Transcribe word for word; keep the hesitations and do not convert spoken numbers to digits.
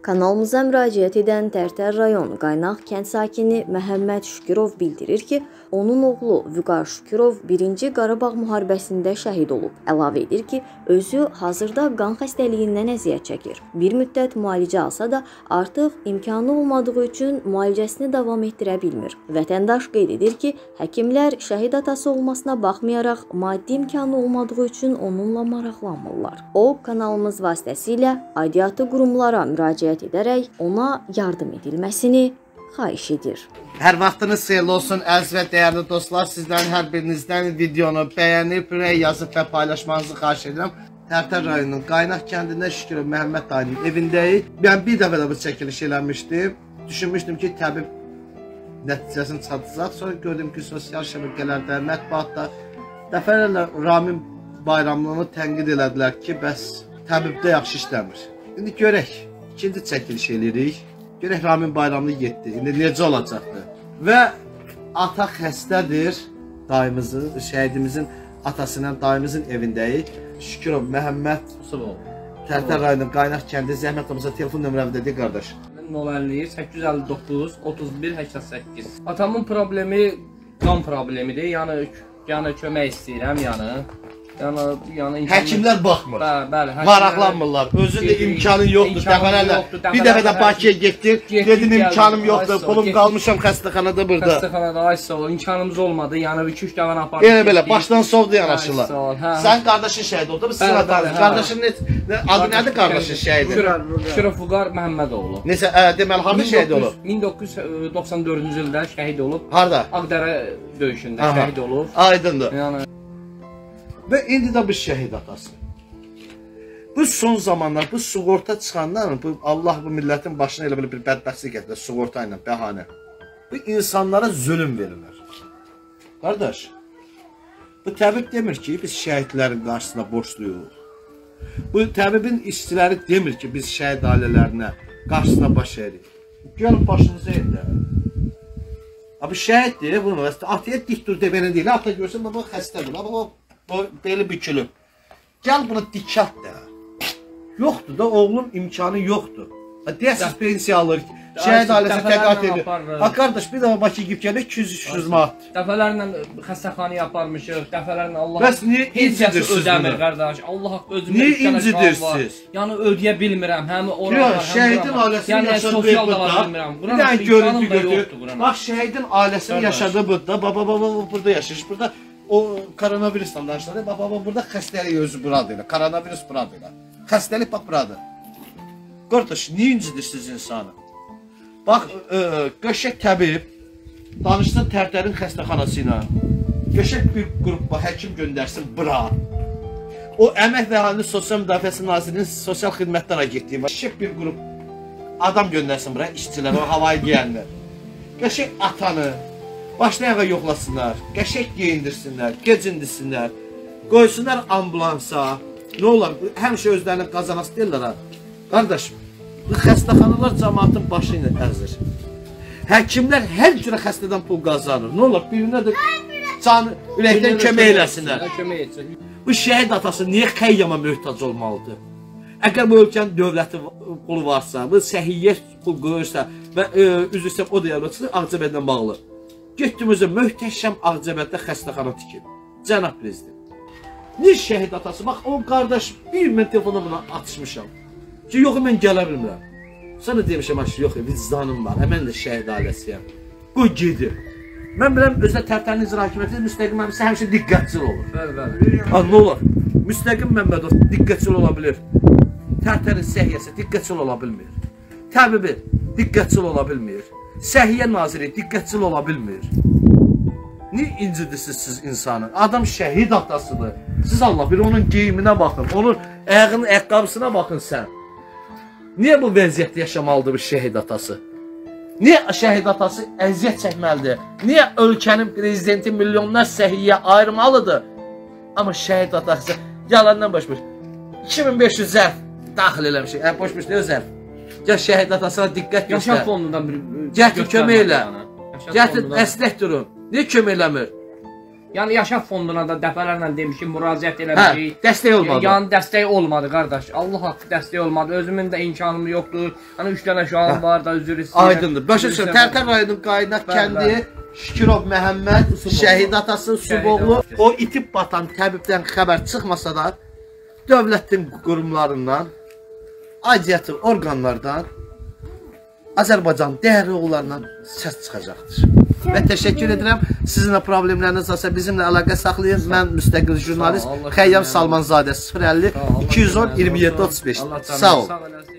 Kanalımıza müraciət edən Tərtər rayon Qaynaq kənd sakini Məhəmməd Şükürov bildirir ki, onun oğlu Vüqar Şükürov birinci Qarabağ müharibəsində şəhid olub. Əlavə edir ki, özü hazırda qan xəstəliyindən əziyyət çəkir. Bir müddət müalicə alsa da artıq imkanı olmadığı üçün müalicəsini davam etdirə bilmir. Vətəndaş qeyd edir ki, həkimlər şəhid atası olmasına baxmayaraq maddi imkanı olmadığı üçün onunla maraqlanmırlar. O, kanalımız vasitəsilə aidiyyatı qurumlara müraciət edərək ona yardım edilməsini xahiş edir. Hər vaxtınız xeyirli olsun əziz və dəyərli dostlar. Sizdən hər birinizdən videonu bəyənib, rəy yazıb və paylaşmanızı xahiş edirəm. Tərtər rayonunun Qaynaq kəndində Şükürov Məhəmməd dayının evindəyik. Ben bir dəfə də bu çəkiliş eləmişdim. Düşünmüşdüm ki, təbib nəticəsini çatacaq. Sonra gördüm ki, sosial şəbəkələrdə, mətbuatda dəfələrlə Ramin bayramlığını tənqid elədilər ki, bəs təbibdə yaxşı işləmir. İndi görək, ikinci çəkiliş eləyirik. Görək Ramin bayramlı getdi. İndi necə olacaqdır? Və ata xəstədir. Dayımızın, şəhidimizin atasının, dayımızın evindəyik. Şükürov Məhəmməd Tərtər rayonunun Qaynaq kəndi. Zəhmət olmasa telefon nömrəmi dedi qardaş. nömrəli səkkiz yüz əlli doqquz otuz bir səksən səkkiz. Atamın problemi qan problemidir. Yəni yəni kömək istəyirəm, yəni. Yəni, yəni həkimlər baxmır. Bəli, bəli. Maraqlanmırlar. Özündə imkanın yoxdur. Dəfələrlə bir dəfə də Bakıya getdim. Dedim imkanım yoxdur. Pulum qalmışam xəstəxanada burada. Xəstəxanada ay sağ ol. İmkanımız olmadı. Yəni iki üç dəfə apardım. Elə belə başdan sovdu yanaşırlar. Sən qardaşın şəhid oldu. Biz sizə tanıyırıq. Qardaşın adı nədir qardaşın şəhidi? Şükürov Vüqar Məhəmmədoğlu. Necə, deməli harda şəhid olub? min doqquz yüz doxsan dördüncü ildə şəhid olub. Harda? Ağdərə döyüşündə şəhid olub. Aydındır. Yəni və indi də bu şəhid atası. Bu son zamanlar, bu sığorta çıxandan, bu Allah bu millətin başına elə bir bədbəxtlik gətirir, sığorta ilə, bəhanə. Bu insanlara zulüm verirlər. Qardaş, bu təbib demir ki, biz şəhidlərin qarşısına borçluyuq. Bu təbibin işçiləri demir ki, biz şəhid ailələrinə qarşısına baş əyirik. Gəlin başınıza edə. Bu şəhiddir, bunu ataya dik dur deməni deyil, ata görsün, bu xəstədir, bu o beli bükülüb. Gəl bunu dikət də. Yoxdur da, oğlum imkanı yoxdur. Deyəsiz pensiya alır, şəhid ailəsi təqat edir. Ha qardaş, bir dəfə Bakı gib gəlir iki yüz üç yüz manat. Dəfələrlə xəstəxanaya aparmışıq, dəfələrlə Allah bəs niyə incidirsiniz ödəmir qardaş? Allah özümə niyə incidirsiniz? Yəni ödəyə bilmirəm, həm ora yox, şəhidin ailəsinin yaşadığı burada. Bir dənə görüntü götür. Bax, şəhidin ailəsinin yaşadığı burada, baba baba burada yaşayır. Burada o koronavirusdan danışılır. Baba baba burada xəstəlik özü buradır. Koronavirus buradır. Xəstəlik bax buradır. Qardaş, niyə incidirsiniz insanı? Bax, qəşəng təbib danışsın Tərtərin xəstəxanası ilə. Qəşəng bir qrup həkim göndərsin bura. O Əmək və Əhalinin Sosial Müdafiəsi Nazirliyinin Sosial Xidmətlər Agentliyi var. Qəşəng bir qrup adam göndərsin bura, işçilər, o havayı deyənlər. Qəşəng atanı başlayağa yoxlasınlar, qəşəng geyindirsinlər, gecindirsinlər, qoysunlar ambulansa. Nə olar? Həmişə özlərini qazanası deyirlər ha. Qardaş, bu xəstəxanalar cəmaatın başı ilə əzir. Həkimlər hər cürə xəstədən pul qazanır. Nə olar? Birinə də canı, ürəkdən kömək eləsinlər. Bu şəhid atası niyə xəyyama möhtac olmalıdır? Əgər bu ölkənin dövləti pulu varsa, bu səhiyyə pul qoyursa və üzr istəyəm o da yalvarsa, Ağcabədlə bağlı. Getdim özə möhtəşəm Ağcabəddə xəstəxana tikib. Cənab prezident. Niyə şəhid atası? Bax, o qardaş bir mən telefona buna atışmışam. Ki, yox, mən gələ bilmirəm. Sana demişəm, yox, vicdanım var. Mən də şəhid ailəsiyəm. Qoy gedir. Mən biləm, özlə Tərtərin icra hakimiyyəti müstəqim məmsə həmişə diqqətçil olur. Bəli, bəli. Nə olar? Müstəqim Məmmədov diqqətçil ola bilir. Tərtərin səhiyyəsi diqqətçil ola bilmir. Təbibi diqqətçil ola bilmir. Səhiyyə naziri diqqətçil ola bilmir. Niyə incidirsiniz siz insanı? Adam şəhid atasıdır. Siz Allah bilir, onun geyiminə baxın, onun ayağının ayaqqabısına baxın sən. Niyə bu vəziyyətdə yaşamalıdır bu şəhid atası? Niyə şəhid atası əziyyət çəkməlidir? Niyə ölkənin prezidenti milyonlar səhiyyə ayırmalıdır? Amma şəhid atası yalandan boş-boş. iki min beş yüz zərf daxil eləmişik. Hə, boş-boş nə zərf? Gəl şəhid atasına diqqət göstər. Yaşam fondundan bir gətir kömək elə. Gətir əsnək durun. Niyə kömək eləmir? Yəni Yaşad fonduna da dəfələrlə demişim, müraciət eləmişik. Hə, dəstək olmadı. Yəni dəstək olmadı qardaş. Allah haqqı dəstək olmadı. Özümün də imkanım yoxdur. Hani üç dənə uşağım var da, üzr istəyirəm. Aydındır. Başa düşürəm. Tərtər rayonunun Qaynaq kəndi, Şükürov Məhəmməd, şəhid atası Suboğlu, o itib batan təbibdən xəbər çıxmasa da, dövlətin qurumlarından, aidiyyatı orqanlardan, Azərbaycan dəyərli oğullarından səs çıxacaqdır. Və təşəkkür edirəm. Sizinlə problemləriniz varsa bizimlə əlaqə saxlayın. Mən müstəqil jurnalist Xəyyam Salmanzadə sıfır əlli iki yüz on iyirmi yeddi otuz beş. Sağ ol.